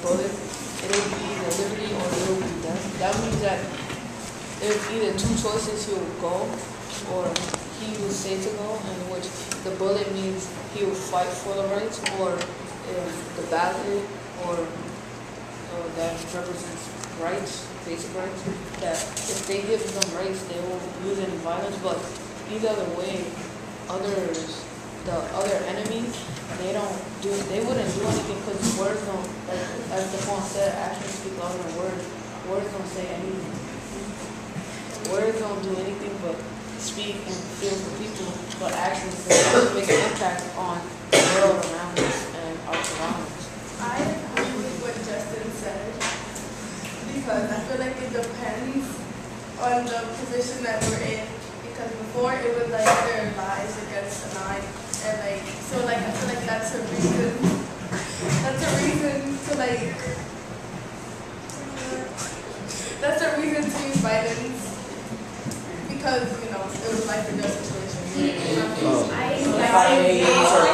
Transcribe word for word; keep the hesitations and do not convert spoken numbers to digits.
bullet, it'll be either liberty or it'll be death. That means that there's either two choices: he will go, or he will say to go, in which the bullet means he will fight for the rights, or if the ballot, or uh, that represents rights, basic rights, that if they give them rights, they won't use any violence. But either way, others, the other enemies, they don't do, they wouldn't do anything because words don't, like, as the poem said, actions speak louder than words. Words don't say anything. Words don't do anything but speak and feel for people, but actions make an impact on the world around us and our surroundings. I agree with what Justin said, because I feel like it depends on the position that we're in. Because before it was like their lives against the nine, and like so like I feel like that's a reason. That's a reason to like. That's a reason to use violence, because you know it was like a death situation. Oh. I, I,